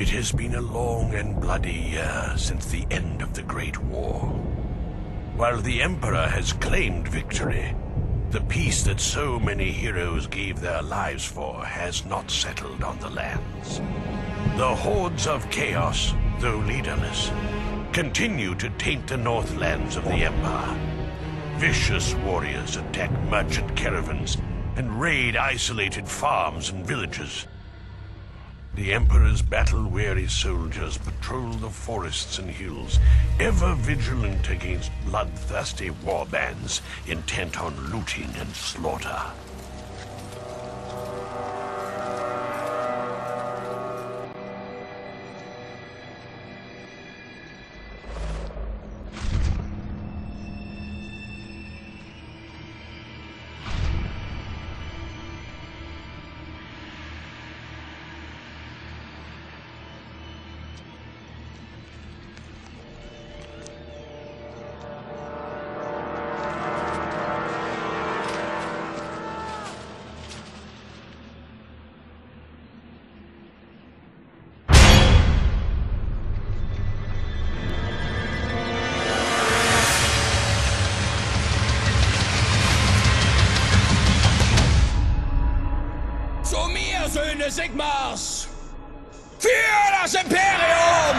It has been a long and bloody year since the end of the Great War. While the Emperor has claimed victory, the peace that so many heroes gave their lives for has not settled on the lands. The hordes of chaos, though leaderless, continue to taint the northlands of the Empire. Vicious warriors attack merchant caravans and raid isolated farms and villages. The Emperor's battle-weary soldiers patrol the forests and hills, ever vigilant against bloodthirsty warbands intent on looting and slaughter. Söhne Sigmars! Für das Imperium!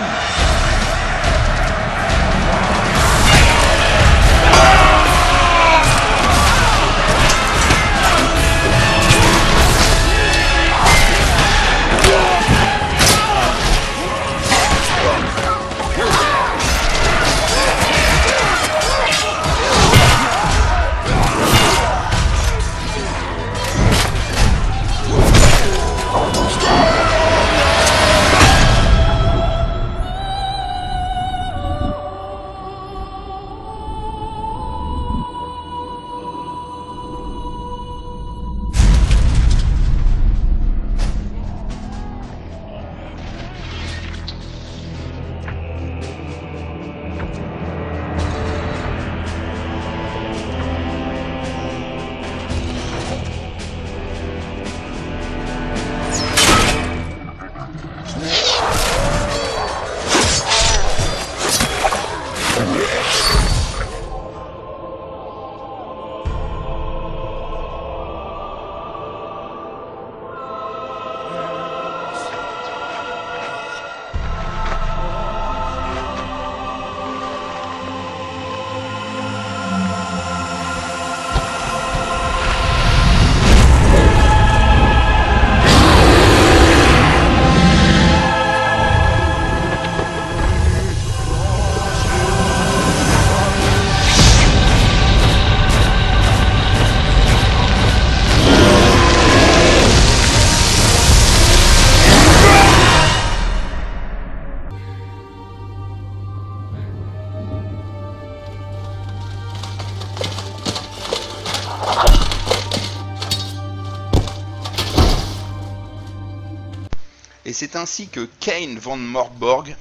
Et c'est ainsi que Cain von Mordborg,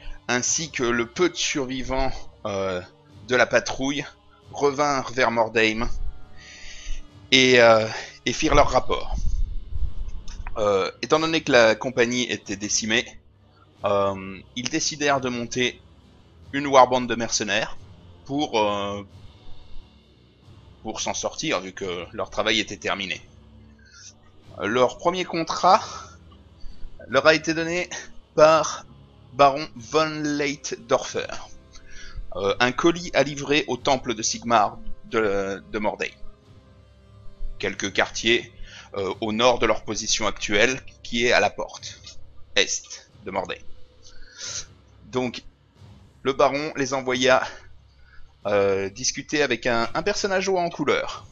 ainsi que le peu de survivants de la patrouille, revinrent vers Mordheim et firent leur rapport. Étant donné que la compagnie était décimée, ils décidèrent de monter une warband de mercenaires pour s'en sortir, vu que leur travail était terminé. Leur premier contrat leur a été donné par Baron von Leitdorfer. Un colis à livrer au temple de Sigmar de Mordheim. Quelques quartiers au nord de leur position actuelle, qui est à la porte est de Mordheim. Donc, le baron les envoya discuter avec un personnage haut en couleur.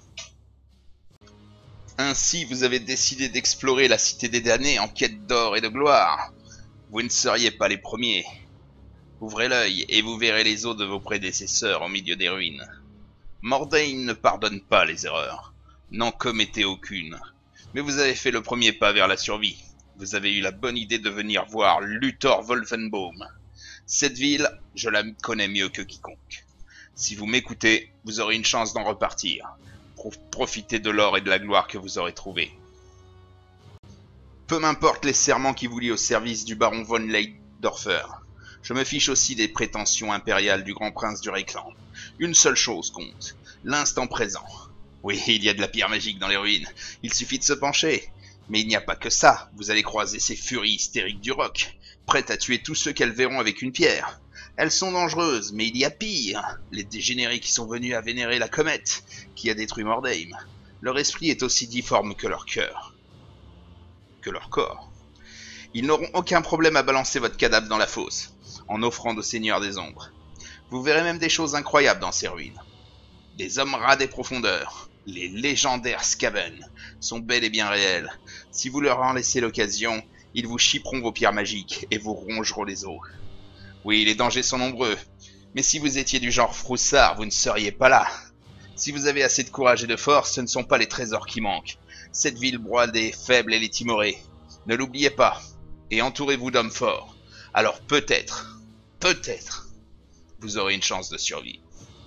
Ainsi, vous avez décidé d'explorer la cité des damnés en quête d'or et de gloire. Vous ne seriez pas les premiers. Ouvrez l'œil et vous verrez les os de vos prédécesseurs au milieu des ruines. Mordheim ne pardonne pas les erreurs. N'en commettez aucune. Mais vous avez fait le premier pas vers la survie. Vous avez eu la bonne idée de venir voir Luthor Wolfenbaum. Cette ville, je la connais mieux que quiconque. Si vous m'écoutez, vous aurez une chance d'en repartir. Profitez de l'or et de la gloire que vous aurez trouvés. Peu m'importe les serments qui vous lient au service du baron von Leitdorfer. Je me fiche aussi des prétentions impériales du grand prince du Reikland. Une seule chose compte, l'instant présent. Oui, il y a de la pierre magique dans les ruines, il suffit de se pencher. Mais il n'y a pas que ça, vous allez croiser ces furies hystériques du roc, prêtes à tuer tous ceux qu'elles verront avec une pierre. Elles sont dangereuses, mais il y a pire, les dégénérés qui sont venus à vénérer la comète, qui a détruit Mordheim. Leur esprit est aussi difforme que leur cœur. Que leur corps. Ils n'auront aucun problème à balancer votre cadavre dans la fosse, en offrant au Seigneur des Ombres. Vous verrez même des choses incroyables dans ces ruines. Des hommes rats des profondeurs, les légendaires Skaven, sont bel et bien réels. Si vous leur en laissez l'occasion, ils vous chipperont vos pierres magiques et vous rongeront les os. Oui, les dangers sont nombreux, mais si vous étiez du genre froussard, vous ne seriez pas là. Si vous avez assez de courage et de force, ce ne sont pas les trésors qui manquent. Cette ville broie des faibles et les timorés. Ne l'oubliez pas, et entourez-vous d'hommes forts. Alors peut-être, vous aurez une chance de survie.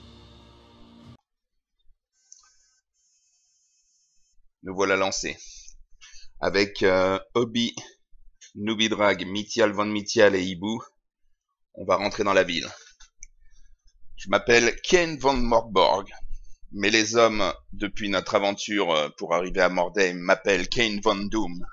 Nous voilà lancés. Avec Obi, Nubidrag, Mithial von Mithial et Ibu, on va rentrer dans la ville. Je m'appelle Ken von Morborg, mais les hommes, depuis notre aventure pour arriver à Mordheim, m'appellent Kane von Doom.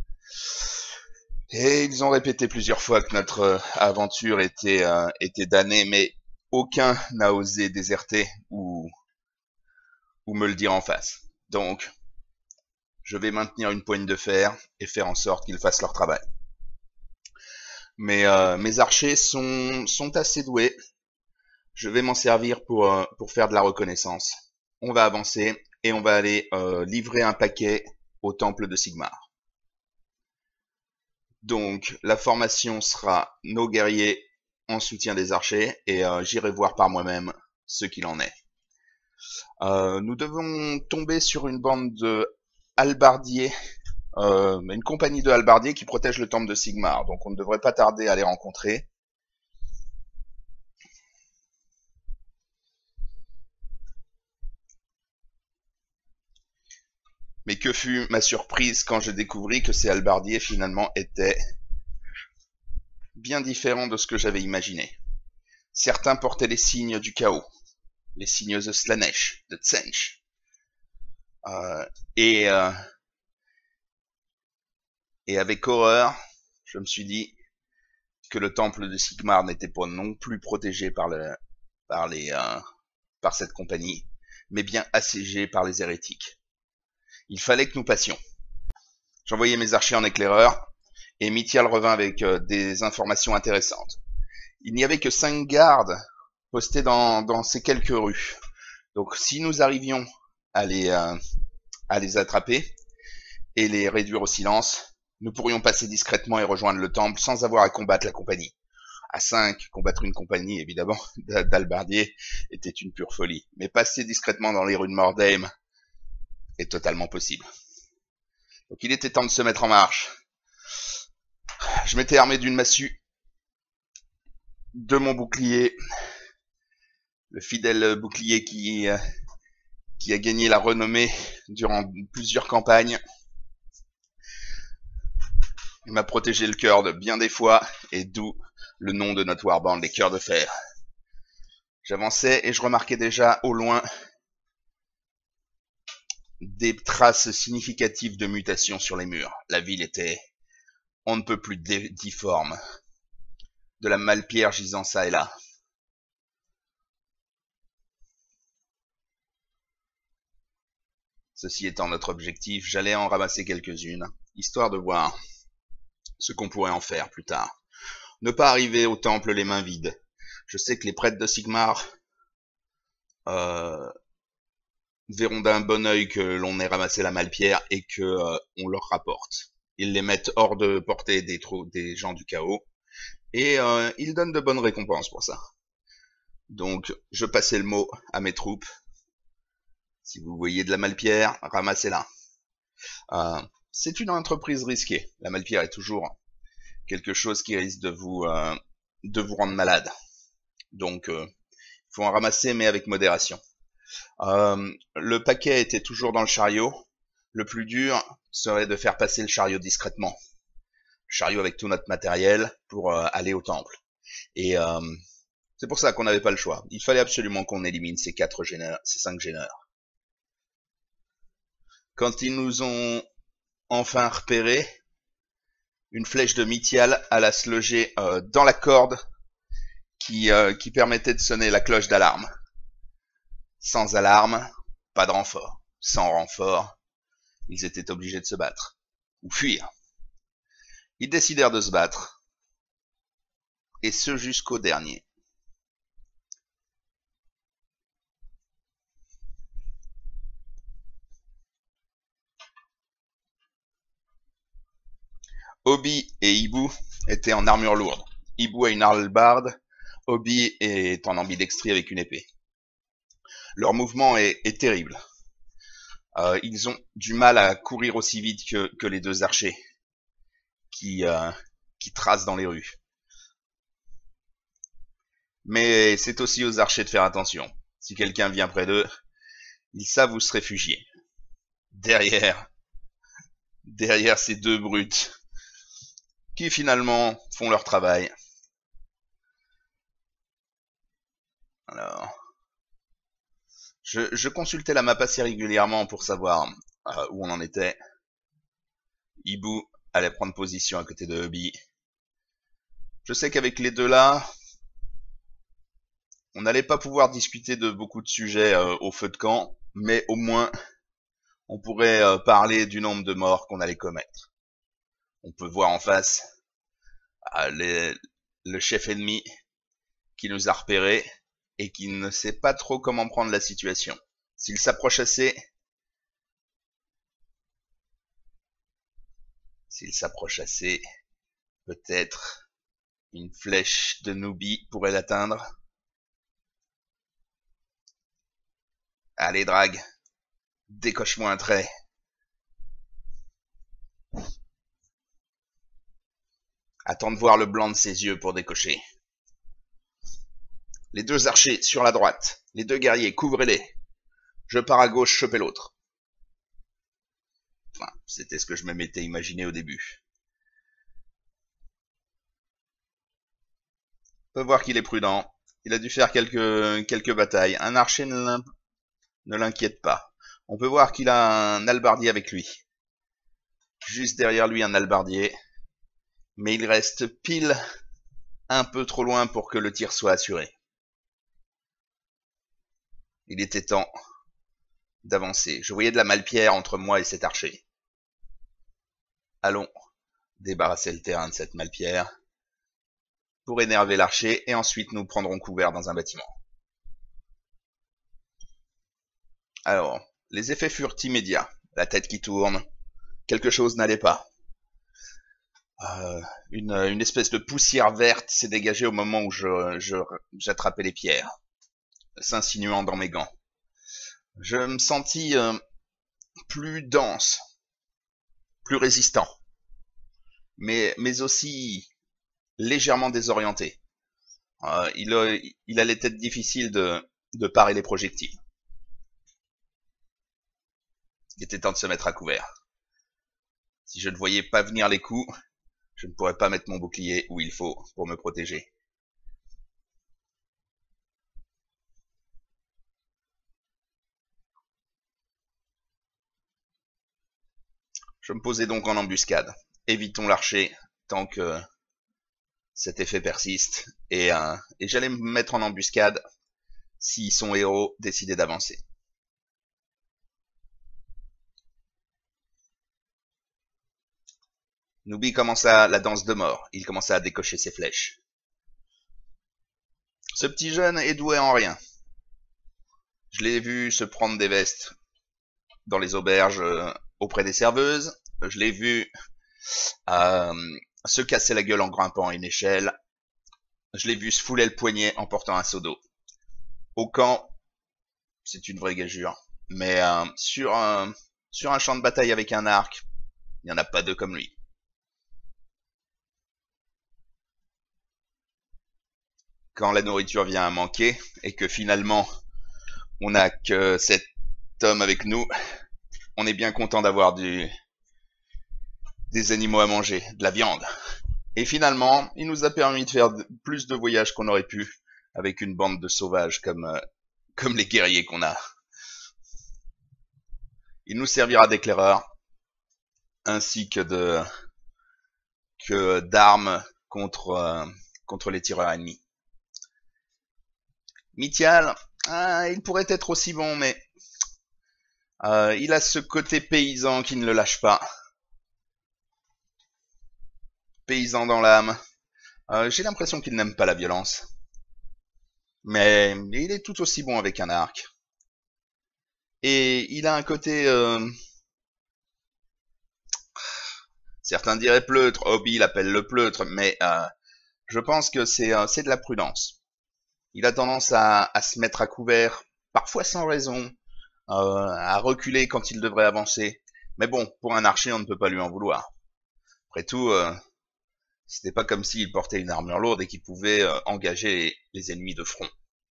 Et ils ont répété plusieurs fois que notre aventure était damnée, mais aucun n'a osé déserter ou me le dire en face. Donc, je vais maintenir une poigne de fer et faire en sorte qu'ils fassent leur travail. Mais mes archers sont assez doués. Je vais m'en servir pour faire de la reconnaissance. On va avancer et on va aller livrer un paquet au temple de Sigmar. Donc, la formation sera nos guerriers en soutien des archers et j'irai voir par moi-même ce qu'il en est. Nous devons tomber sur une bande de halbardiers, une compagnie de halbardiers qui protège le temple de Sigmar, donc on ne devrait pas tarder à les rencontrer. Mais que fut ma surprise quand je découvris que ces halbardiers finalement étaient bien différents de ce que j'avais imaginé. Certains portaient les signes du chaos, les signes de Slanesh, de Tsench. Et avec horreur, je me suis dit que le temple de Sigmar n'était pas non plus protégé par cette compagnie, mais bien assiégé par les hérétiques. Il fallait que nous passions. J'envoyais mes archers en éclaireur, et Mithial revint avec des informations intéressantes. Il n'y avait que 5 gardes postés dans ces quelques rues. Donc si nous arrivions à les attraper et les réduire au silence, nous pourrions passer discrètement et rejoindre le temple sans avoir à combattre la compagnie. À 5, combattre une compagnie, évidemment, d'halbardiers était une pure folie. Mais passer discrètement dans les rues de Mordheim est totalement possible. Donc il était temps de se mettre en marche. Je m'étais armé d'une massue, de mon bouclier, le fidèle bouclier qui a gagné la renommée durant plusieurs campagnes. Il m'a protégé le cœur de bien des fois, et d'où le nom de notre warband, les cœurs de fer. J'avançais et je remarquais déjà au loin des traces significatives de mutation sur les murs. La ville était on ne peut plus difforme, de la malpierre gisant ça et là. Ceci étant notre objectif, j'allais en ramasser quelques-unes, histoire de voir ce qu'on pourrait en faire plus tard. Ne pas arriver au temple les mains vides. Je sais que les prêtres de Sigmar verront d'un bon œil que l'on ait ramassé la malpierre et que on leur rapporte. Ils les mettent hors de portée des gens du chaos et ils donnent de bonnes récompenses pour ça. Donc je passais le mot à mes troupes. Si vous voyez de la malpierre, ramassez-la. C'est une entreprise risquée. La malpierre est toujours quelque chose qui risque de vous rendre malade. Donc il faut en ramasser mais avec modération. Le paquet était toujours dans le chariot. Le plus dur serait de faire passer le chariot discrètement. Le chariot avec tout notre matériel pour aller au temple. Et c'est pour ça qu'on n'avait pas le choix. Il fallait absolument qu'on élimine ces 5 gêneurs. Quand ils nous ont enfin repérés, une flèche de Mythial alla se loger dans la corde qui permettait de sonner la cloche d'alarme. Sans alarme, pas de renfort. Sans renfort, ils étaient obligés de se battre. Ou fuir. Ils décidèrent de se battre. Et ce jusqu'au dernier. Obi et Ibu étaient en armure lourde. Ibu a une hallebarde, Obi est en ambidextrie avec une épée. Leur mouvement est terrible. Ils ont du mal à courir aussi vite que les deux archers qui tracent dans les rues. Mais c'est aussi aux archers de faire attention. Si quelqu'un vient près d'eux, ils savent où se réfugier. Derrière ces deux brutes qui finalement font leur travail. Alors, je consultais la map assez régulièrement pour savoir où on en était. Ibu allait prendre position à côté de Obi. Je sais qu'avec les deux là, on n'allait pas pouvoir discuter de beaucoup de sujets au feu de camp, mais au moins on pourrait parler du nombre de morts qu'on allait commettre. On peut voir en face le chef ennemi qui nous a repérés et qui ne sait pas trop comment prendre la situation. S'il s'approche assez, peut-être une flèche de Nubi pourrait l'atteindre. Allez, Drag, décoche-moi un trait. Attends de voir le blanc de ses yeux pour décocher. Les deux archers sur la droite. Les deux guerriers, couvrez-les. Je pars à gauche choper l'autre. Enfin, c'était ce que je me m'étais imaginé au début. On peut voir qu'il est prudent. Il a dû faire quelques batailles. Un archer ne l'inquiète pas. On peut voir qu'il a un hallebardier avec lui. Juste derrière lui, un hallebardier. Mais il reste pile un peu trop loin pour que le tir soit assuré. Il était temps d'avancer. Je voyais de la malpierre entre moi et cet archer. Allons débarrasser le terrain de cette malpierre pour énerver l'archer et ensuite nous prendrons couvert dans un bâtiment. Alors, les effets furent immédiats. La tête qui tourne, quelque chose n'allait pas. Une espèce de poussière verte s'est dégagée au moment où j'attrapais les pierres, s'insinuant dans mes gants. Je me sentis plus dense, plus résistant, mais aussi légèrement désorienté. Il allait être difficile de parer les projectiles. Il était temps de se mettre à couvert. Si je ne voyais pas venir les coups, je ne pourrais pas mettre mon bouclier où il faut pour me protéger. Je me posais donc en embuscade. Évitons l'archer tant que cet effet persiste. Et j'allais me mettre en embuscade si son héros décidait d'avancer. Nubi commença la danse de mort. Il commença à décocher ses flèches. Ce petit jeune est doué en rien. Je l'ai vu se prendre des vestes dans les auberges auprès des serveuses. Je l'ai vu se casser la gueule en grimpant à une échelle. Je l'ai vu se fouler le poignet en portant un seau d'eau. Au camp, c'est une vraie gageure. Mais sur un champ de bataille avec un arc, il n'y en a pas deux comme lui. Quand la nourriture vient à manquer et que finalement on n'a que cet homme avec nous, on est bien content d'avoir des animaux à manger, de la viande. Et finalement, il nous a permis de faire plus de voyages qu'on aurait pu avec une bande de sauvages comme les guerriers qu'on a. Il nous servira d'éclaireur, ainsi que d'armes contre les tireurs ennemis. Mithial, il pourrait être aussi bon, mais il a ce côté paysan qui ne le lâche pas. Paysan dans l'âme. J'ai l'impression qu'il n'aime pas la violence. Mais il est tout aussi bon avec un arc. Et il a un côté... certains diraient pleutre, Obi l'appelle le pleutre, mais je pense que c'est de la prudence. Il a tendance à se mettre à couvert, parfois sans raison, à reculer quand il devrait avancer. Mais bon, pour un archer, on ne peut pas lui en vouloir. Après tout, c'était pas comme s'il portait une armure lourde et qu'il pouvait engager les ennemis de front.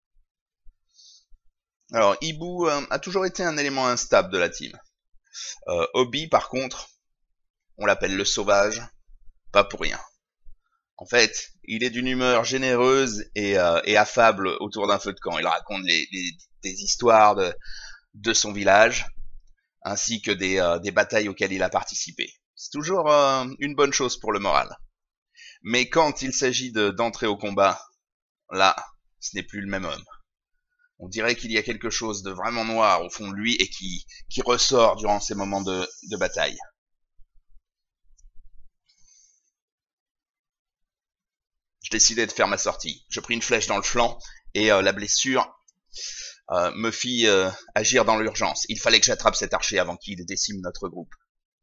Alors, Ibu a toujours été un élément instable de la team. Obi, par contre, on l'appelle le sauvage, pas pour rien. En fait, il est d'une humeur généreuse et affable autour d'un feu de camp. Il raconte des histoires de son village, ainsi que des batailles auxquelles il a participé. C'est toujours une bonne chose pour le moral. Mais quand il s'agit d'entrer au combat, là, ce n'est plus le même homme. On dirait qu'il y a quelque chose de vraiment noir au fond de lui et qui ressort durant ces moments de bataille. Je décidai de faire ma sortie. Je pris une flèche dans le flanc et la blessure me fit agir dans l'urgence. Il fallait que j'attrape cet archer avant qu'il décime notre groupe.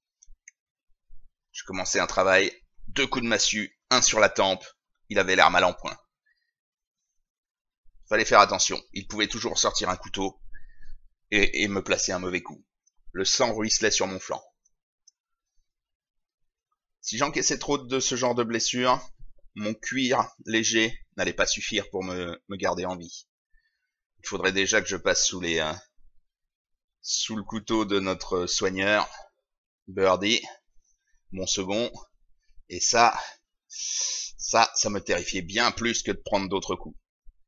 Je commençais un travail, 2 coups de massue, un sur la tempe. Il avait l'air mal en point. Fallait faire attention. Il pouvait toujours sortir un couteau et me placer un mauvais coup. Le sang ruisselait sur mon flanc. Si j'encaissais trop de ce genre de blessures, mon cuir léger n'allait pas suffire pour me garder en vie. Il faudrait déjà que je passe sous le couteau de notre soigneur, Birdie, mon second, et ça me terrifiait bien plus que de prendre d'autres coups.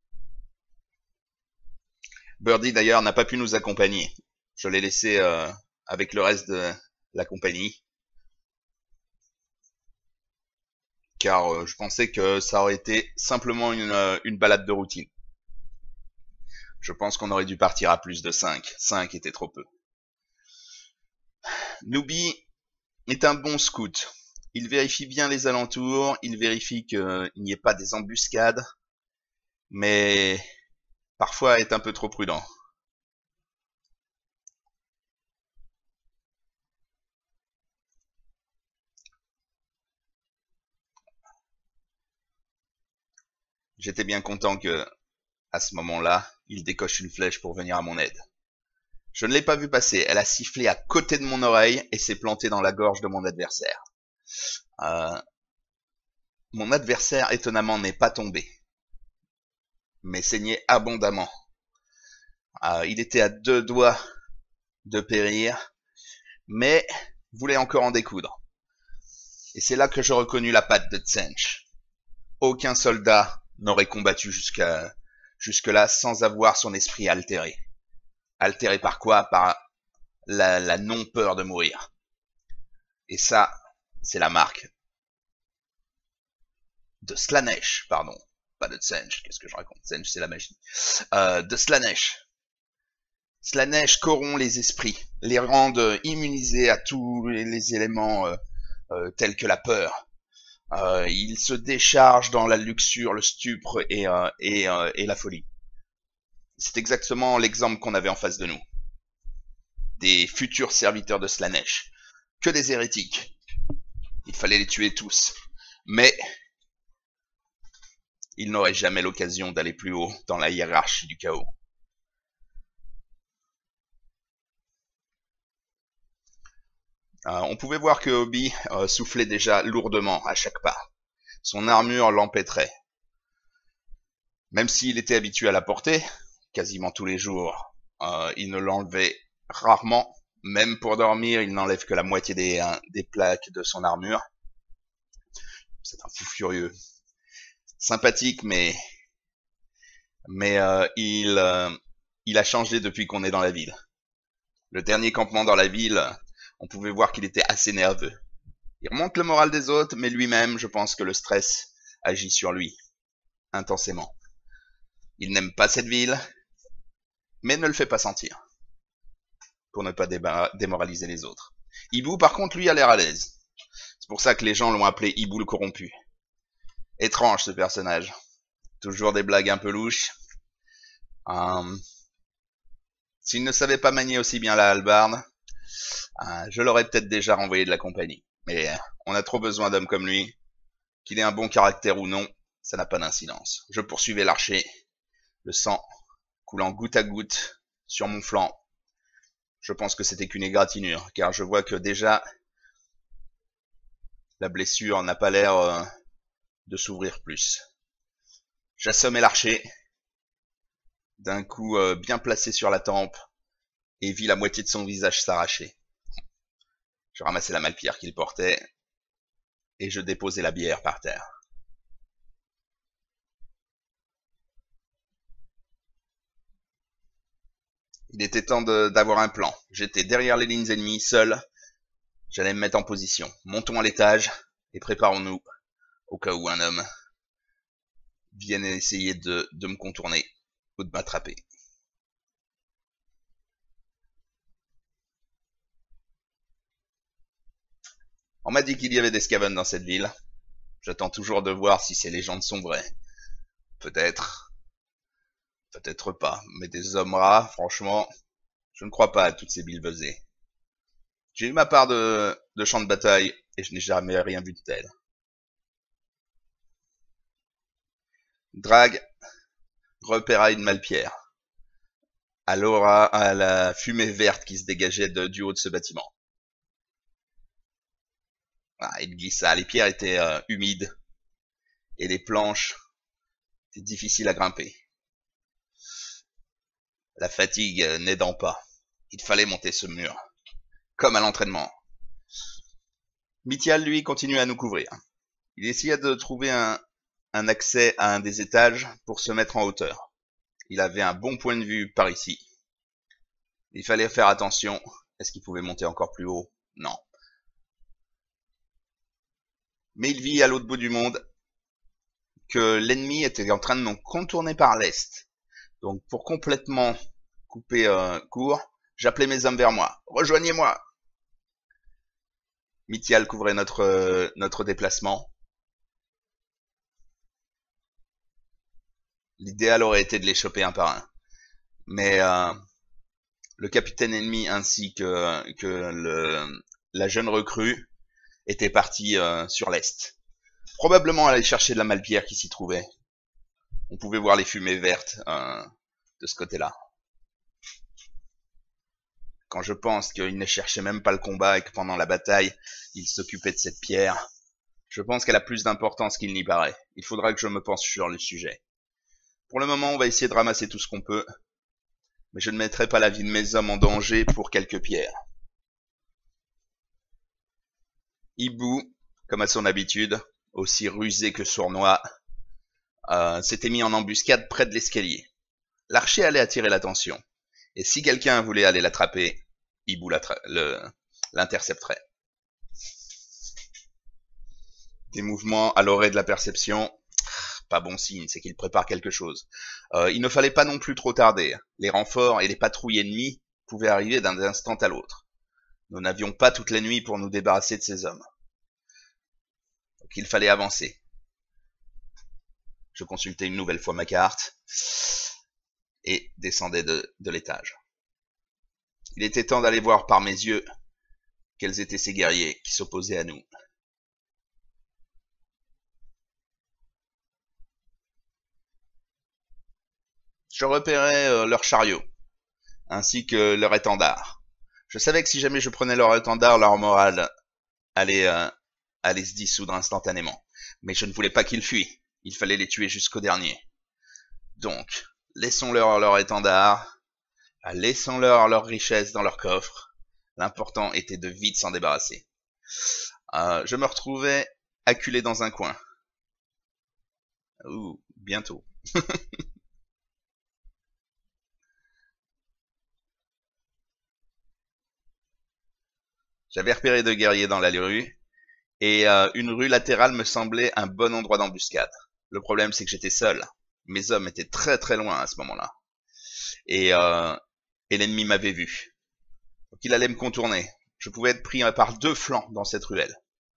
Birdie d'ailleurs n'a pas pu nous accompagner. Je l'ai laissé avec le reste de la compagnie. Car je pensais que ça aurait été simplement une balade de routine. Je pense qu'on aurait dû partir à plus de 5. 5 était trop peu. Nubi est un bon scout. Il vérifie bien les alentours, il vérifie qu'il n'y ait pas des embuscades, mais parfois est un peu trop prudent. J'étais bien content que, à ce moment-là, il décoche une flèche pour venir à mon aide. Je ne l'ai pas vue passer, elle a sifflé à côté de mon oreille et s'est plantée dans la gorge de mon adversaire. Mon adversaire, étonnamment, n'est pas tombé, mais saignait abondamment. Il était à 2 doigts de périr, mais voulait encore en découdre. Et c'est là que je reconnus la patte de Tsench. Aucun soldat n'aurait combattu jusque-là sans avoir son esprit altéré. Altéré par quoi? Par la non-peur de mourir. Et ça, c'est la marque de Slaanesh, pardon. Pas de Tsench, qu'est-ce que je raconte? Tsench, c'est la magie. De Slaanesh. Slaanesh corrompt les esprits, les rend immunisés à tous les éléments tels que la peur. Il se décharge dans la luxure, le stupre et la folie. C'est exactement l'exemple qu'on avait en face de nous. Des futurs serviteurs de Slaanesh. Que des hérétiques. Il fallait les tuer tous. Mais ils n'auraient jamais l'occasion d'aller plus haut dans la hiérarchie du chaos. On pouvait voir que Obi soufflait déjà lourdement à chaque pas. Son armure l'empêtrait. Même s'il était habitué à la porter, quasiment tous les jours, il ne l'enlevait rarement, Même pour dormir, il n'enlève que la moitié des plaques de son armure. C'est un fou furieux. Sympathique, mais il a changé depuis qu'on est dans la ville. Le dernier campement dans la ville, on pouvait voir qu'il était assez nerveux. Il remonte le moral des autres, mais lui-même, je pense que le stress agit sur lui, intensément. Il n'aime pas cette ville, mais ne le fait pas sentir, pour ne pas démoraliser les autres. Hibou, par contre, lui, a l'air à l'aise. C'est pour ça que les gens l'ont appelé Hibou le corrompu. Étrange, ce personnage. Toujours des blagues un peu louches. S'il ne savait pas manier aussi bien la hallebarde, je l'aurais peut-être déjà renvoyé de la compagnie. Mais on a trop besoin d'hommes comme lui. Qu'il ait un bon caractère ou non, ça n'a pas d'incidence. Je poursuivais l'archer, le sang coulant goutte à goutte sur mon flanc. Je pense que c'était qu'une égratignure, car je vois que déjà la blessure n'a pas l'air de s'ouvrir plus. J'assommai l'archer, d'un coup bien placé sur la tempe, et vis la moitié de son visage s'arracher. Je ramassai la malle-pierre qu'il portait, et je déposai la bière par terre. Il était temps d'avoir un plan. J'étais derrière les lignes ennemies, seul. J'allais me mettre en position. Montons à l'étage, et préparons-nous, au cas où un homme vienne essayer de me contourner, ou de m'attraper. On m'a dit qu'il y avait des Skaven dans cette ville. J'attends toujours de voir si ces légendes sont vraies. Peut-être. Peut-être pas. Mais des hommes rats, franchement, je ne crois pas à toutes ces bilbesées. J'ai eu ma part de champs de bataille, et je n'ai jamais rien vu de tel. Drag repéra une malle-pierre, à la fumée verte qui se dégageait du haut de ce bâtiment. Il glissa. Les pierres étaient humides, et les planches étaient difficiles à grimper. La fatigue n'aidant pas, il fallait monter ce mur, comme à l'entraînement. Mithial, lui, continuait à nous couvrir. Il essaya de trouver un accès à un des étages pour se mettre en hauteur. Il avait un bon point de vue par ici. Il fallait faire attention. Est-ce qu'il pouvait monter encore plus haut? Non. Mais il vit à l'autre bout du monde que l'ennemi était en train de nous contourner par l'est. Donc pour complètement couper court, j'appelais mes hommes vers moi. Rejoignez-moi! Mithial couvrait notre déplacement. L'idéal aurait été de les choper un par un. Mais le capitaine ennemi ainsi que la jeune recrue étaient partis sur l'est. Probablement aller chercher de la malle-pierre qui s'y trouvait. On pouvait voir les fumées vertes de ce côté-là. Quand je pense qu'ils ne cherchaient même pas le combat et que pendant la bataille, ils s'occupaient de cette pierre, je pense qu'elle a plus d'importance qu'il n'y paraît. Il faudra que je me penche sur le sujet. Pour le moment, on va essayer de ramasser tout ce qu'on peut, mais je ne mettrai pas la vie de mes hommes en danger pour quelques pierres. Hibou, comme à son habitude, aussi rusé que sournois, s'était mis en embuscade près de l'escalier. L'archer allait attirer l'attention, et si quelqu'un voulait aller l'attraper, Hibou l'intercepterait. Des mouvements à l'oreille de la perception, pas bon signe, c'est qu'il prépare quelque chose. Il ne fallait pas non plus trop tarder. Les renforts et les patrouilles ennemies pouvaient arriver d'un instant à l'autre. Nous n'avions pas toute la nuit pour nous débarrasser de ces hommes. Donc il fallait avancer. Je consultais une nouvelle fois ma carte et descendais de l'étage. Il était temps d'aller voir par mes yeux quels étaient ces guerriers qui s'opposaient à nous. Je repérais leurs chariots, ainsi que leur étendard. Je savais que si jamais je prenais leur étendard, leur morale allait se dissoudre instantanément. Mais je ne voulais pas qu'ils fuient. Il fallait les tuer jusqu'au dernier. Donc, laissons-leur leur étendard, laissons-leur leur richesse dans leur coffre, L'important était de vite s'en débarrasser. Je me retrouvais acculé dans un coin. Ouh, bientôt. J'avais repéré 2 guerriers dans la rue, et une rue latérale me semblait un bon endroit d'embuscade. Le problème, c'est que j'étais seul. Mes hommes étaient très très loin à ce moment-là. Et l'ennemi m'avait vu. Donc il allait me contourner. Je pouvais être pris par 2 flancs dans cette ruelle.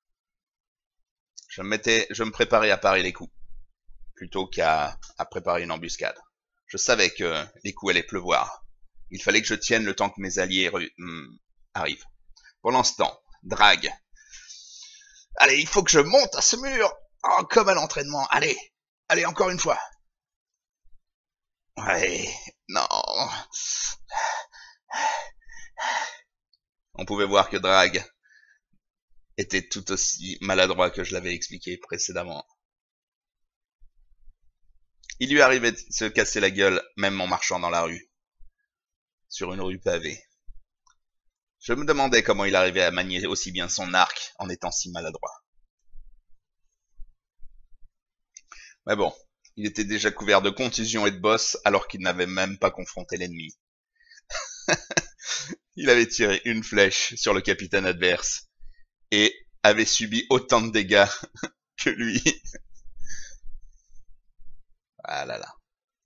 Je me préparais à parer les coups, plutôt qu'à préparer une embuscade. Je savais que les coups allaient pleuvoir. Il fallait que je tienne le temps que mes alliés arrivent. Pendant ce temps, Drag. Allez, il faut que je monte à ce mur. Oh, comme à l'entraînement. Allez, encore une fois. Ouais, non. On pouvait voir que Drag était tout aussi maladroit que je l'avais expliqué précédemment. Il lui arrivait de se casser la gueule même en marchant dans la rue, sur une rue pavée. Je me demandais comment il arrivait à manier aussi bien son arc en étant si maladroit. Mais bon, il était déjà couvert de contusions et de bosses alors qu'il n'avait même pas confronté l'ennemi. Il avait tiré une flèche sur le capitaine adverse et avait subi autant de dégâts que lui. Ah là là.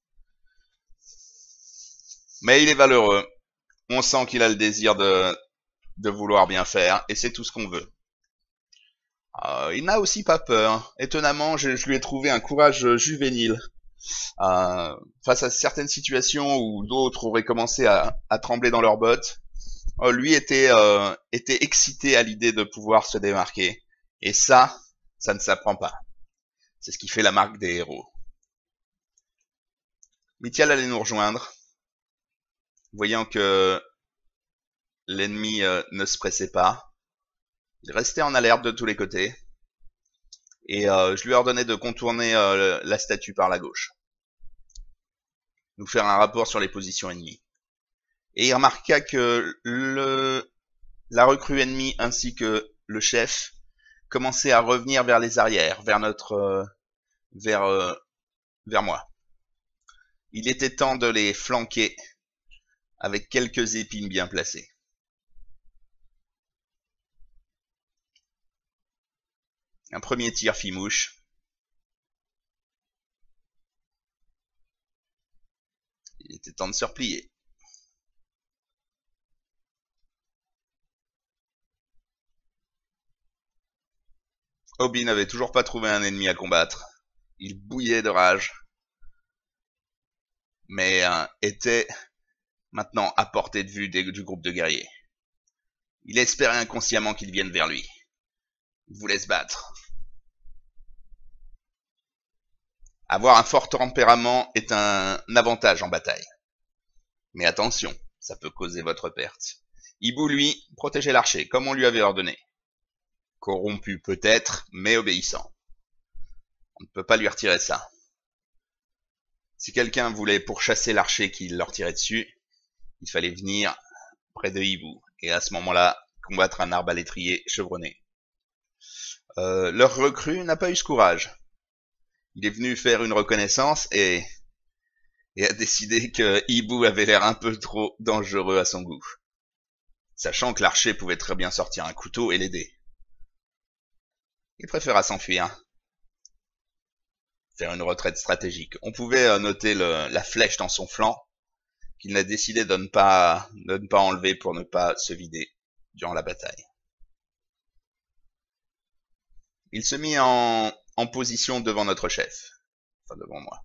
Mais il est valeureux. On sent qu'il a le désir de vouloir bien faire, et c'est tout ce qu'on veut. Il n'a aussi pas peur. Étonnamment, je lui ai trouvé un courage juvénile. Face à certaines situations où d'autres auraient commencé à trembler dans leurs bottes, lui était excité à l'idée de pouvoir se démarquer. Et ça ne s'apprend pas. C'est ce qui fait la marque des héros. Mithial allait nous rejoindre, voyant que l'ennemi ne se pressait pas. Il restait en alerte de tous les côtés, et je lui ordonnais de contourner la statue par la gauche, nous faire un rapport sur les positions ennemies. Et il remarqua que la recrue ennemie ainsi que le chef commençaient à revenir vers les arrières, vers moi. Il était temps de les flanquer avec quelques épines bien placées. Un premier tir fit mouche. Il était temps de se replier. Obi n'avait toujours pas trouvé un ennemi à combattre. Il bouillait de rage, mais était maintenant à portée de vue du groupe de guerriers. Il espérait inconsciemment qu'ils viennent vers lui. Il voulait se battre. Avoir un fort tempérament est un avantage en bataille. Mais attention, ça peut causer votre perte. Hibou, lui, protégeait l'archer, comme on lui avait ordonné. Corrompu peut-être, mais obéissant. On ne peut pas lui retirer ça. Si quelqu'un voulait pourchasser l'archer qui leur tirait dessus, il fallait venir près de Hibou, et à ce moment-là, combattre un arbalétrier chevronné. Leur recrue n'a pas eu ce courage. Il est venu faire une reconnaissance et a décidé que Hibou avait l'air un peu trop dangereux à son goût, sachant que l'archer pouvait très bien sortir un couteau et l'aider. Il préféra s'enfuir, faire une retraite stratégique. On pouvait noter la flèche dans son flanc, qu'il a décidé de ne pas enlever pour ne pas se vider durant la bataille. Il se mit en position devant notre chef, enfin devant moi.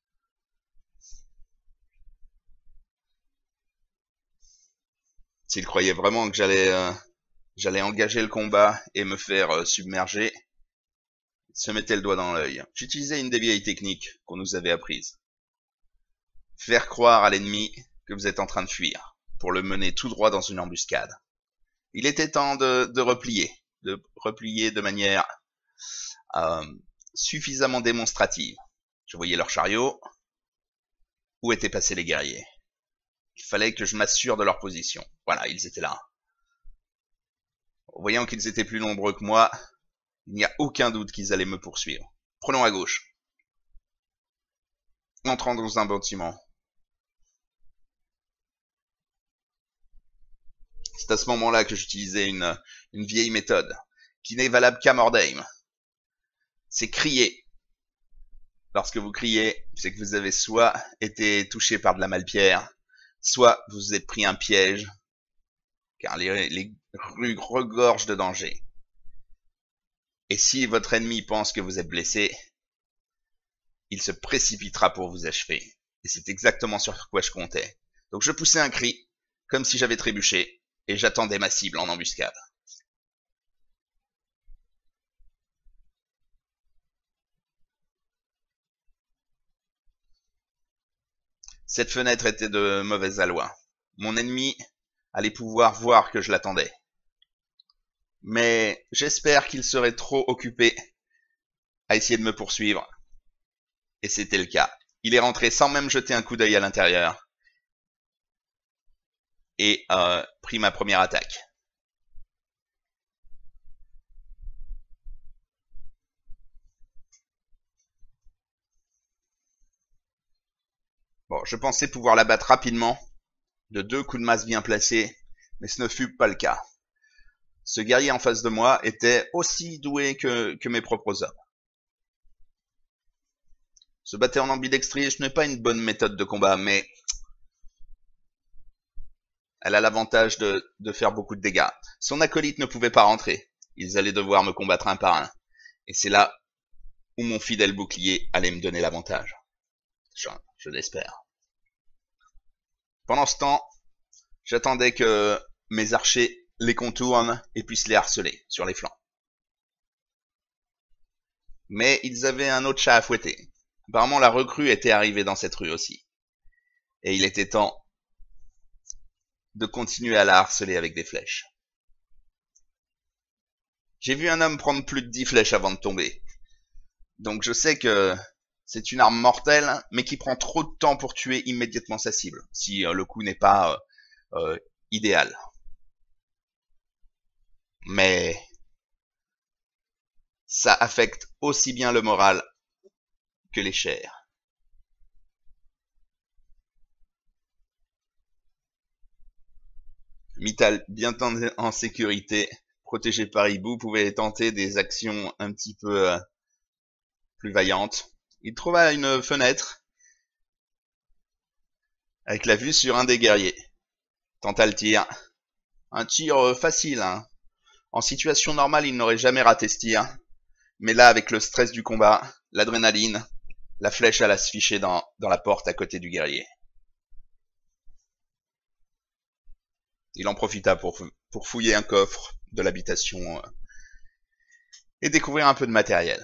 S'il croyait vraiment que j'allais engager le combat et me faire submerger, il se mettait le doigt dans l'œil. J'utilisais une des vieilles techniques qu'on nous avait apprises. Faire croire à l'ennemi que vous êtes en train de fuir, pour le mener tout droit dans une embuscade. Il était temps de replier de manière suffisamment démonstrative. Je voyais leur chariot. Où étaient passés les guerriers? Il fallait que je m'assure de leur position. Voilà, ils étaient là. Voyant qu'ils étaient plus nombreux que moi, il n'y a aucun doute qu'ils allaient me poursuivre. Prenons à gauche. Entrons dans un bâtiment. C'est à ce moment-là que j'utilisais une vieille méthode, qui n'est valable qu'à Mordheim. C'est crier. Lorsque vous criez, c'est que vous avez soit été touché par de la malpierre, soit vous vous êtes pris un piège, car les rues regorgent de danger. Et si votre ennemi pense que vous êtes blessé, il se précipitera pour vous achever. Et c'est exactement sur quoi je comptais. Donc je poussais un cri, comme si j'avais trébuché, et j'attendais ma cible en embuscade. Cette fenêtre était de mauvaise aloi. Mon ennemi allait pouvoir voir que je l'attendais. Mais j'espère qu'il serait trop occupé à essayer de me poursuivre. Et c'était le cas. Il est rentré sans même jeter un coup d'œil à l'intérieur. Et pris ma première attaque. Bon, je pensais pouvoir l'abattre rapidement, de 2 coups de masse bien placés, mais ce ne fut pas le cas. Ce guerrier en face de moi était aussi doué que mes propres hommes. Se battre en ambidextrie n'est pas une bonne méthode de combat, mais elle a l'avantage de faire beaucoup de dégâts. Son acolyte ne pouvait pas rentrer. Ils allaient devoir me combattre un par un. Et c'est là où mon fidèle bouclier allait me donner l'avantage. Je l'espère. Pendant ce temps, j'attendais que mes archers les contournent et puissent les harceler sur les flancs. Mais ils avaient un autre chat à fouetter. Apparemment, la recrue était arrivée dans cette rue aussi. Et il était temps de continuer à la harceler avec des flèches. J'ai vu un homme prendre plus de 10 flèches avant de tomber. Donc je sais que c'est une arme mortelle, mais qui prend trop de temps pour tuer immédiatement sa cible, si le coup n'est pas idéal. Mais ça affecte aussi bien le moral que les chairs. Mittal, bien en sécurité, protégé par Hibou, pouvait tenter des actions un petit peu plus vaillantes. Il trouva une fenêtre avec la vue sur un des guerriers. Tenta le tir. Un tir facile, hein. En situation normale, il n'aurait jamais raté ce tir. Mais là, avec le stress du combat, l'adrénaline, la flèche alla se ficher dans la porte à côté du guerrier. Il en profita pour fouiller un coffre de l'habitation et découvrir un peu de matériel.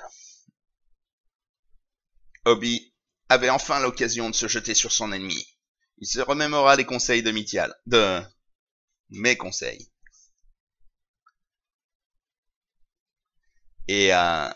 Obi avait enfin l'occasion de se jeter sur son ennemi. Il se remémora les conseils de Mittal, de mes conseils. Et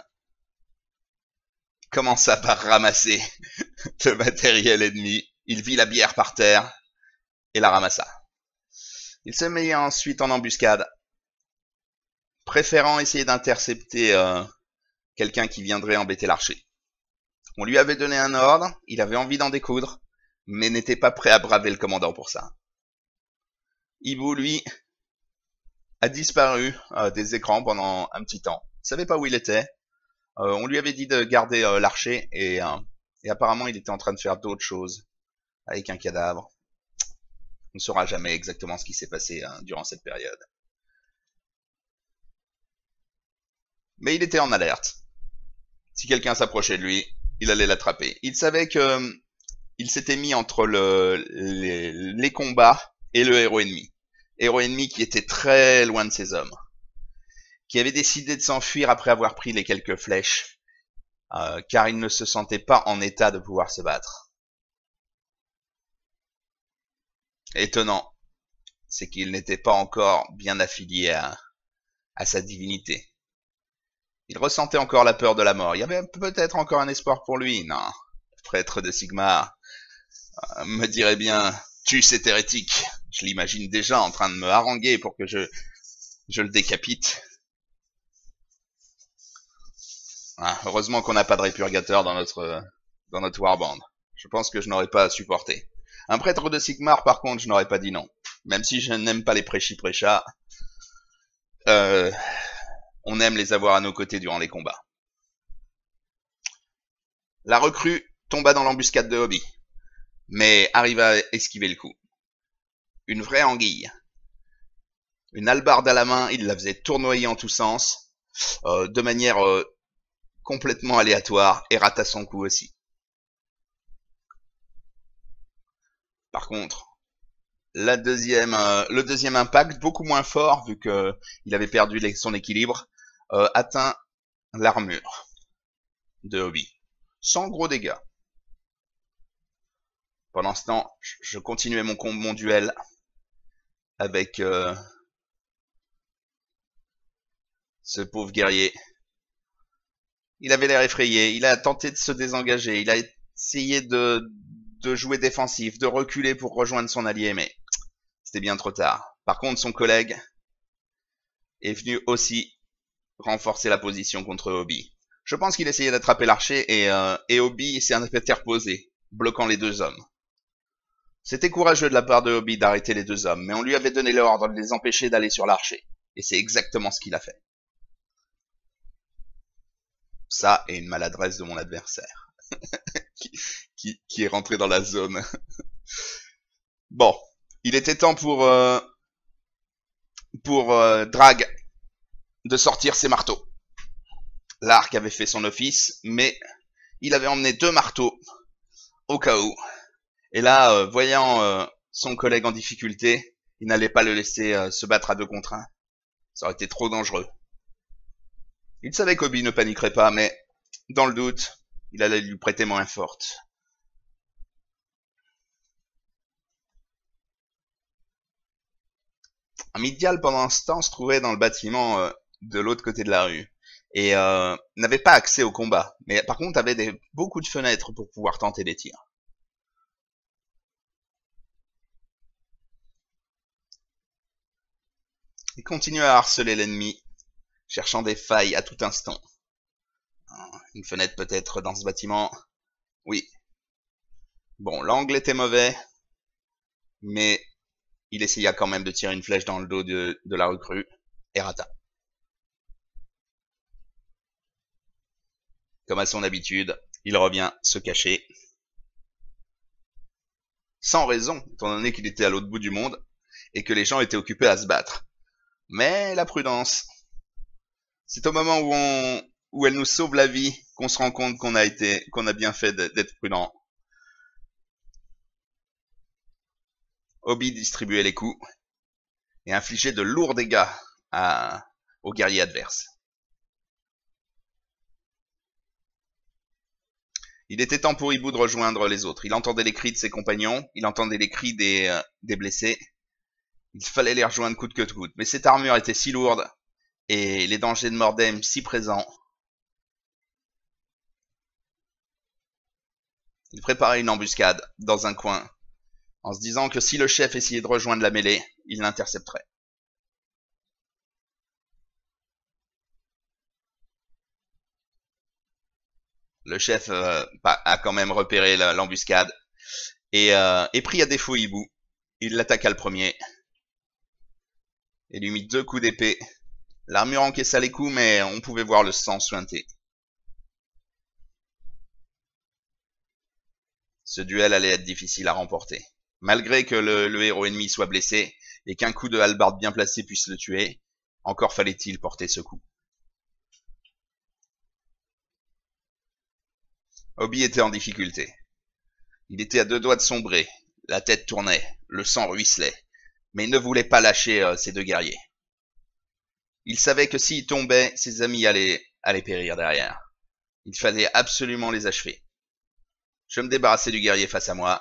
commença par ramasser le matériel ennemi. Il vit la bière par terre et la ramassa. Il se mit ensuite en embuscade, préférant essayer d'intercepter quelqu'un qui viendrait embêter l'archer. On lui avait donné un ordre, il avait envie d'en découdre, mais n'était pas prêt à braver le commandant pour ça. Hibou, lui, a disparu des écrans pendant un petit temps. Il savait pas où il était. On lui avait dit de garder l'archer et apparemment il était en train de faire d'autres choses avec un cadavre. On ne saura jamais exactement ce qui s'est passé durant cette période. Mais il était en alerte. Si quelqu'un s'approchait de lui, il allait l'attraper. Il savait que il s'était mis entre les combats et le héros ennemi. Héros ennemi qui était très loin de ses hommes, qui avait décidé de s'enfuir après avoir pris les quelques flèches, car il ne se sentait pas en état de pouvoir se battre. Étonnant, c'est qu'il n'était pas encore bien affilié à sa divinité. Il ressentait encore la peur de la mort. Il y avait peut-être encore un espoir pour lui. Non, le prêtre de Sigmar me dirait bien « Tue cet hérétique !» Je l'imagine déjà en train de me haranguer pour que je Je le décapite. Ah, heureusement qu'on n'a pas de répurgateur dans notre warband. Je pense que je n'aurais pas à supporter. Un prêtre de Sigmar, par contre, je n'aurais pas dit non. Même si je n'aime pas les prêchis-prêchats, on aime les avoir à nos côtés durant les combats. La recrue tomba dans l'embuscade de Obi, mais arriva à esquiver le coup. Une vraie anguille. Une hallebarde à la main, il la faisait tournoyer en tous sens, de manière complètement aléatoire, et rata son coup aussi. Par contre, le deuxième impact, beaucoup moins fort, vu qu'il avait perdu son équilibre, atteint l'armure de Obi, sans gros dégâts. Pendant ce temps, je continuais mon duel avec ce pauvre guerrier. Il avait l'air effrayé, il a tenté de se désengager, il a essayé de jouer défensif, de reculer pour rejoindre son allié, mais c'était bien trop tard. Par contre, son collègue est venu aussi renforcer la position contre Obi. Je pense qu'il essayait d'attraper l'archer et Obi s'est interposé, bloquant les deux hommes. C'était courageux de la part de Obi d'arrêter les deux hommes, mais on lui avait donné l'ordre de les empêcher d'aller sur l'archer. Et c'est exactement ce qu'il a fait. Ça est une maladresse de mon adversaire. qui est rentré dans la zone. Bon, il était temps pour Drag de sortir ses marteaux. L'arc avait fait son office, mais il avait emmené 2 marteaux au cas où. Et là, voyant son collègue en difficulté, il n'allait pas le laisser se battre à 2 contre 1. Ça aurait été trop dangereux. Il savait qu'Obi ne paniquerait pas, mais dans le doute, il allait lui prêter main forte. Midial, pendant ce temps, se trouvait dans le bâtiment de l'autre côté de la rue et n'avait pas accès au combat, mais par contre avait beaucoup de fenêtres pour pouvoir tenter des tirs. Il continuait à harceler l'ennemi, cherchant des failles à tout instant. Une fenêtre peut-être dans ce bâtiment. Oui. Bon, l'angle était mauvais, mais il essaya quand même de tirer une flèche dans le dos de la recrue, et rata. Comme à son habitude, il revient se cacher. Sans raison, étant donné qu'il était à l'autre bout du monde, et que les gens étaient occupés à se battre. Mais la prudence. C'est au moment où elle nous sauve la vie qu'on se rend compte qu'on a bien fait d'être prudent. Obi distribuait les coups et infligeait de lourds dégâts aux guerriers adverses. Il était temps pour Hibou de rejoindre les autres. Il entendait les cris de ses compagnons, il entendait les cris des blessés. Il fallait les rejoindre coûte que coûte. Mais cette armure était si lourde et les dangers de Mordheim si présents. Il préparait une embuscade dans un coin, en se disant que si le chef essayait de rejoindre la mêlée, il l'intercepterait. Le chef a quand même repéré l'embuscade et pris à défaut Hibou. Il l'attaqua le premier et lui mit 2 coups d'épée. L'armure encaissa les coups, mais on pouvait voir le sang suinter. Ce duel allait être difficile à remporter. Malgré que le héros ennemi soit blessé et qu'un coup de hallebarde bien placé puisse le tuer, encore fallait-il porter ce coup. Obi était en difficulté. Il était à 2 doigts de sombrer, la tête tournait, le sang ruisselait, mais il ne voulait pas lâcher ses 2 guerriers. Il savait que s'il tombait, ses amis allaient périr derrière. Il fallait absolument les achever. Je me débarrassais du guerrier face à moi.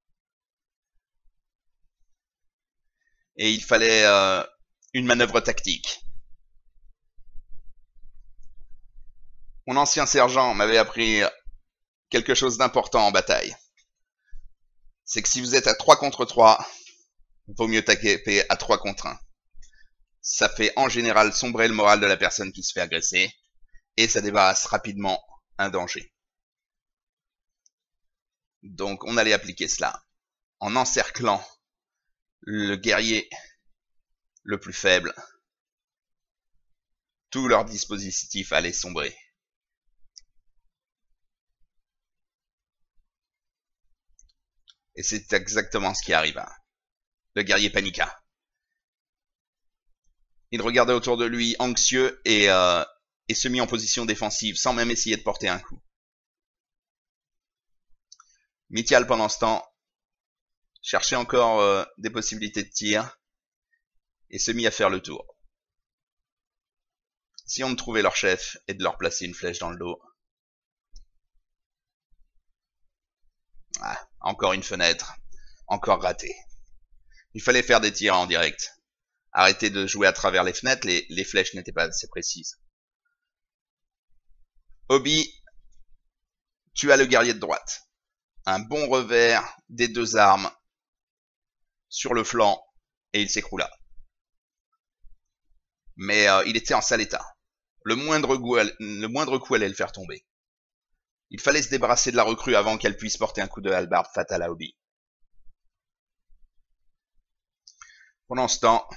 Et il fallait une manœuvre tactique. Mon ancien sergent m'avait appris quelque chose d'important en bataille. C'est que si vous êtes à 3 contre 3, il vaut mieux taper à 3 contre 1. Ça fait en général sombrer le moral de la personne qui se fait agresser, et ça débarrasse rapidement un danger. Donc on allait appliquer cela en encerclant le guerrier le plus faible. Tout leur dispositif allait sombrer. Et c'est exactement ce qui arriva. Le guerrier paniqua. Il regardait autour de lui, anxieux, et se mit en position défensive, sans même essayer de porter un coup. Mithial, pendant ce temps, cherchait encore des possibilités de tir, et se mit à faire le tour. Si on de trouver leur chef et de leur placer une flèche dans le dos. Ah, encore une fenêtre, encore raté. Il fallait faire des tirs en direct. Arrêter de jouer à travers les fenêtres, les flèches n'étaient pas assez précises. Obi tua le guerrier de droite. Un bon revers des deux armes sur le flanc, et il s'écroula. Mais il était en sale état. Le moindre coup allait le faire tomber. Il fallait se débarrasser de la recrue avant qu'elle puisse porter un coup de hallebarde fatal à Obi. Pendant ce temps,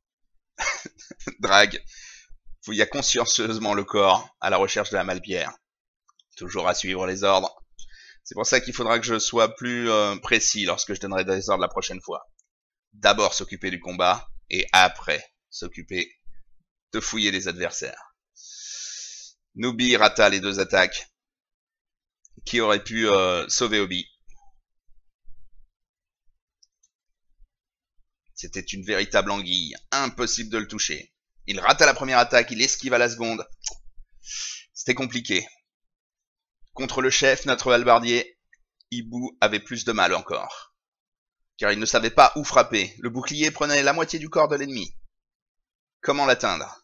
Drag fouilla consciencieusement le corps à la recherche de la malpierre. Toujours à suivre les ordres. C'est pour ça qu'il faudra que je sois plus précis lorsque je donnerai des ordres la prochaine fois. D'abord s'occuper du combat, et après s'occuper de fouiller les adversaires. Nubi rata les deux attaques qui auraient pu sauver Obi. C'était une véritable anguille, impossible de le toucher. Il rata la première attaque, il esquiva la seconde. C'était compliqué. Contre le chef, notre hallebardier, Ibu avait plus de mal encore. Car il ne savait pas où frapper. Le bouclier prenait la moitié du corps de l'ennemi. Comment l'atteindre?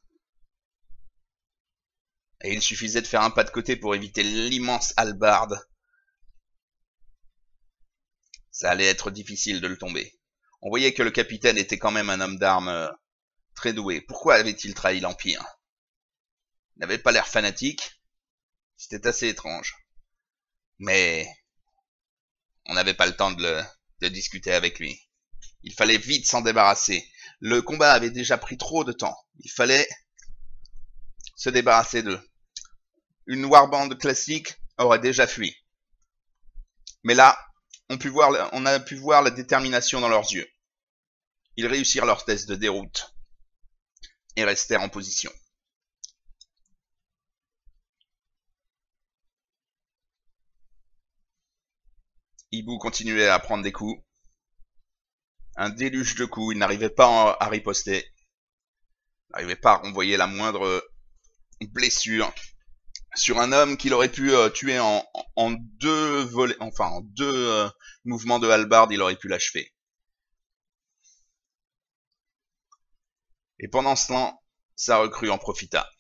Et il suffisait de faire un pas de côté pour éviter l'immense hallebarde. Ça allait être difficile de le tomber. On voyait que le capitaine était quand même un homme d'armes très doué. Pourquoi avait-il trahi l'Empire? Il n'avait pas l'air fanatique. C'était assez étrange. Mais on n'avait pas le temps de discuter avec lui. Il fallait vite s'en débarrasser. Le combat avait déjà pris trop de temps. Il fallait se débarrasser d'eux. Une warband classique aurait déjà fui. Mais là, on a pu voir la détermination dans leurs yeux. Ils réussirent leur test de déroute et restèrent en position. Ibu continuait à prendre des coups. Un déluge de coups, il n'arrivait pas à riposter. Il n'arrivait pas à renvoyer la moindre blessure sur un homme qu'il aurait pu tuer en deux volets, enfin en deux mouvements de hallebarde, il aurait pu l'achever. Et pendant ce temps, sa recrue en profita.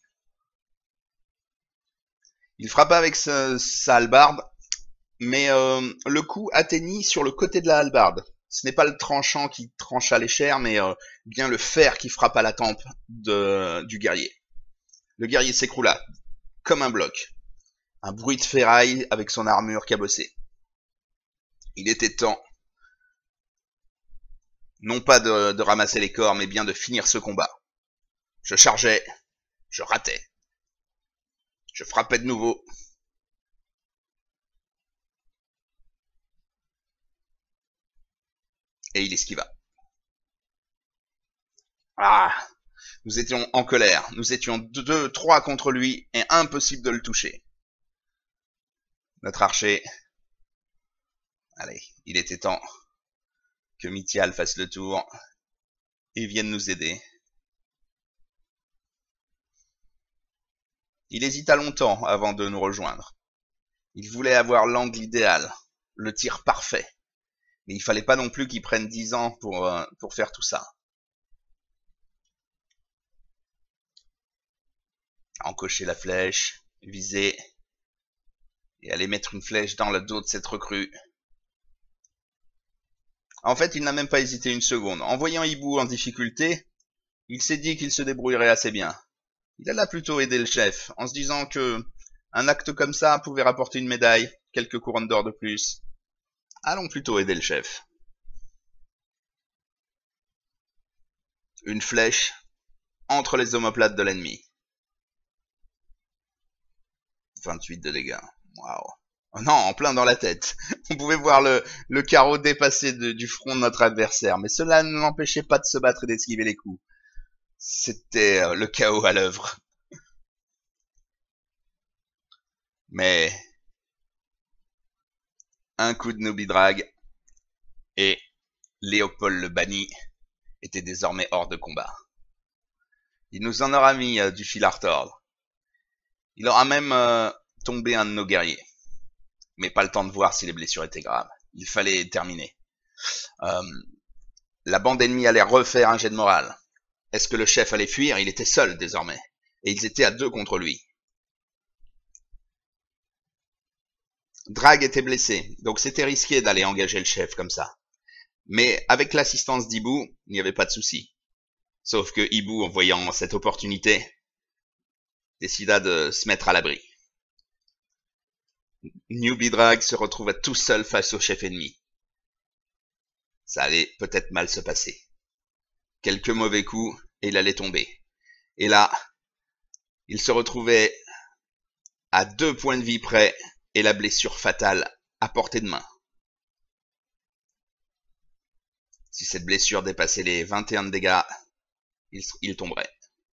Il frappa avec sa hallebarde, mais le coup atteignit sur le côté de la hallebarde. Ce n'est pas le tranchant qui trancha les chairs, mais bien le fer qui frappa la tempe du guerrier. Le guerrier s'écroula, comme un bloc. Un bruit de ferraille avec son armure cabossée. Il était temps, non pas de ramasser les corps, mais bien de finir ce combat. Je chargeais, je ratais. Je frappais de nouveau. Et il esquiva. Ah! Nous étions en colère. Nous étions 2-3 contre lui et impossible de le toucher. Notre archer... Allez, il était temps que Mithial fasse le tour et vienne nous aider. Il hésita longtemps avant de nous rejoindre. Il voulait avoir l'angle idéal, le tir parfait. Mais il fallait pas non plus qu'il prenne 10 ans pour faire tout ça. Encocher la flèche, viser, et aller mettre une flèche dans le dos de cette recrue. En fait, il n'a même pas hésité une seconde. En voyant Ibu en difficulté, il s'est dit qu'il se débrouillerait assez bien. Il alla plutôt aider le chef, en se disant que un acte comme ça pouvait rapporter une médaille, quelques couronnes d'or de plus. Allons plutôt aider le chef. Une flèche entre les omoplates de l'ennemi. 28 de dégâts. Waouh. Oh non, en plein dans la tête. On pouvait voir le carreau dépasser du front de notre adversaire, mais cela ne l'empêchait pas de se battre et d'esquiver les coups. C'était le chaos à l'œuvre. Mais un coup de Nubidrag et Léopold le banni était désormais hors de combat. Il nous en aura mis du fil à retordre. Il aura même tombé un de nos guerriers. Mais pas le temps de voir si les blessures étaient graves. Il fallait terminer. La bande ennemie allait refaire un jet de morale. Est-ce que le chef allait fuir? Il était seul désormais. Et ils étaient à 2 contre lui. Drag était blessé, donc c'était risqué d'aller engager le chef comme ça. Mais avec l'assistance d'Ibu, il n'y avait pas de souci. Sauf que Ibu, en voyant cette opportunité, décida de se mettre à l'abri. Nubidrag se retrouva tout seul face au chef ennemi. Ça allait peut-être mal se passer. Quelques mauvais coups, et il allait tomber. Et là, il se retrouvait à 2 points de vie près, et la blessure fatale à portée de main. Si cette blessure dépassait les 21 de dégâts, il tomberait.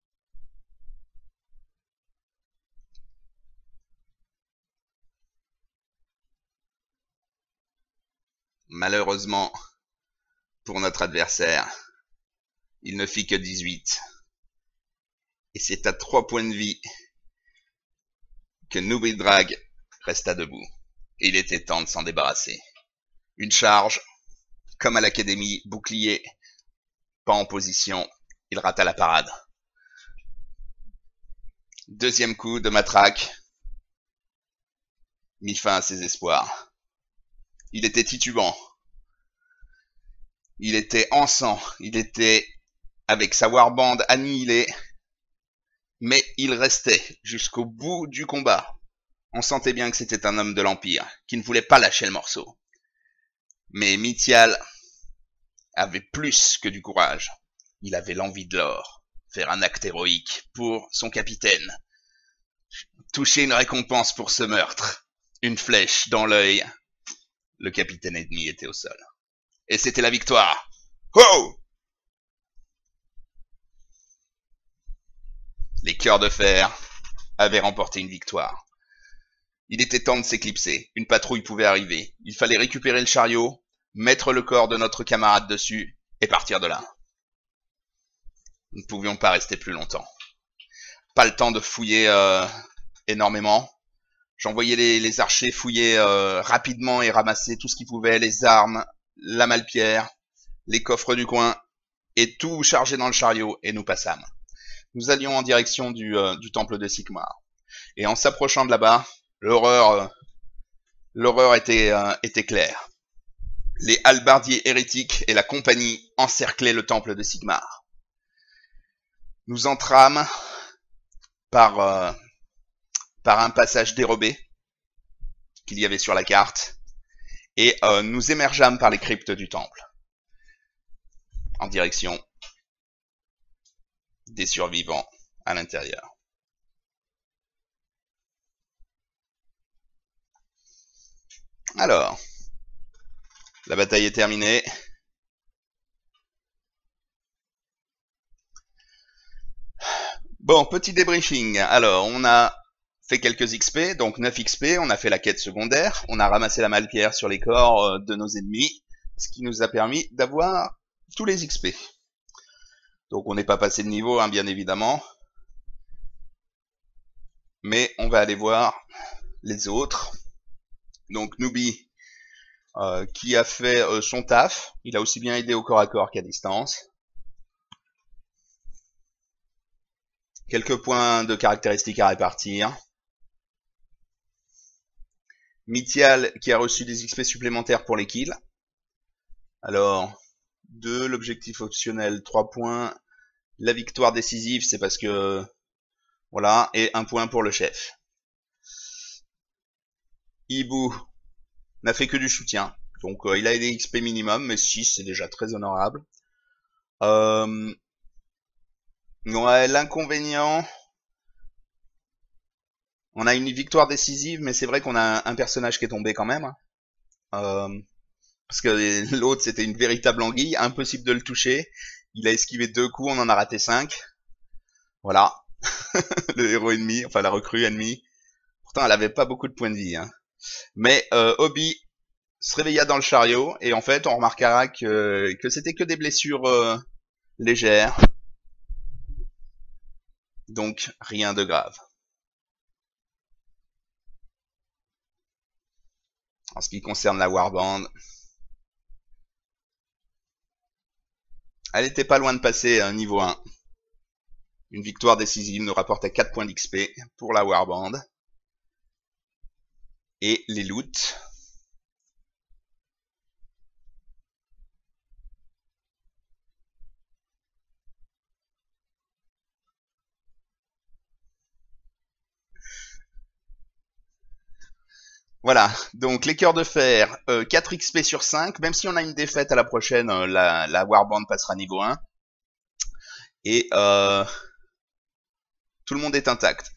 Malheureusement, pour notre adversaire, il ne fit que 18. Et c'est à 3 points de vie que Nubidrag resta debout. Et il était temps de s'en débarrasser. Une charge, comme à l'académie, bouclier, pas en position, il rata la parade. Deuxième coup de matraque, mit fin à ses espoirs. Il était titubant. Il était en sang. Il était avec sa warband annihilée. Mais il restait jusqu'au bout du combat. On sentait bien que c'était un homme de l'Empire, qui ne voulait pas lâcher le morceau. Mais Mithial avait plus que du courage. Il avait l'envie de l'or. Faire un acte héroïque pour son capitaine. Toucher une récompense pour ce meurtre. Une flèche dans l'œil. Le capitaine ennemi était au sol. Et c'était la victoire. Oh! Les cœurs de fer avaient remporté une victoire. Il était temps de s'éclipser. Une patrouille pouvait arriver. Il fallait récupérer le chariot, mettre le corps de notre camarade dessus et partir de là. Nous ne pouvions pas rester plus longtemps. Pas le temps de fouiller énormément. J'envoyais les archers fouiller rapidement et ramasser tout ce qu'ils pouvaient, les armes, la malpierre, les coffres du coin, et tout charger dans le chariot, et nous passâmes. Nous allions en direction du temple de Sigmar. Et en s'approchant de là-bas, l'horreur était claire. Les hallebardiers hérétiques et la compagnie encerclaient le temple de Sigmar. Nous entrâmes par un passage dérobé qu'il y avait sur la carte, et nous émergeâmes par les cryptes du temple, en direction des survivants à l'intérieur. Alors, la bataille est terminée. Bon, petit débriefing. Alors, on a fait quelques XP, donc 9 XP, on a fait la quête secondaire, on a ramassé la malpierre sur les corps de nos ennemis, ce qui nous a permis d'avoir tous les XP. Donc on n'est pas passé de niveau, hein, bien évidemment. Mais on va aller voir les autres. Donc Nubi, qui a fait son taf, il a aussi bien aidé au corps à corps qu'à distance. Quelques points de caractéristiques à répartir. Mithial qui a reçu des XP supplémentaires pour les kills. Alors, de l'objectif optionnel 3 points, La victoire décisive, c'est parce que... Voilà, et 1 point pour le chef. Ibu n'a fait que du soutien. Donc il a des XP minimum, mais 6 c'est déjà très honorable. Ouais, l'inconvénient... On a une victoire décisive, mais c'est vrai qu'on a un personnage qui est tombé quand même. Parce que l'autre c'était une véritable anguille, impossible de le toucher. Il a esquivé 2 coups, on en a raté 5. Voilà. Le héros ennemi, enfin la recrue ennemie. Pourtant elle avait pas beaucoup de points de vie. Hein. Mais Obi se réveilla dans le chariot, et en fait on remarquera que c'était que des blessures légères. Donc rien de grave. En ce qui concerne la Warband, elle était pas loin de passer niveau 1. Une victoire décisive nous rapportait 4 points d'XP pour la Warband. Et les loots. Voilà, donc les cœurs de fer, 4 XP sur 5, même si on a une défaite à la prochaine, la Warband passera niveau 1. Et tout le monde est intact.